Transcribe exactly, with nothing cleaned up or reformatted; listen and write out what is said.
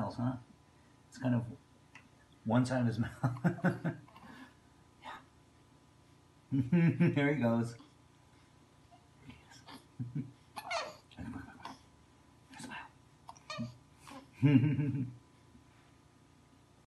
smiles, huh? It's kind of one side of his mouth. Yeah. There he goes. Smile.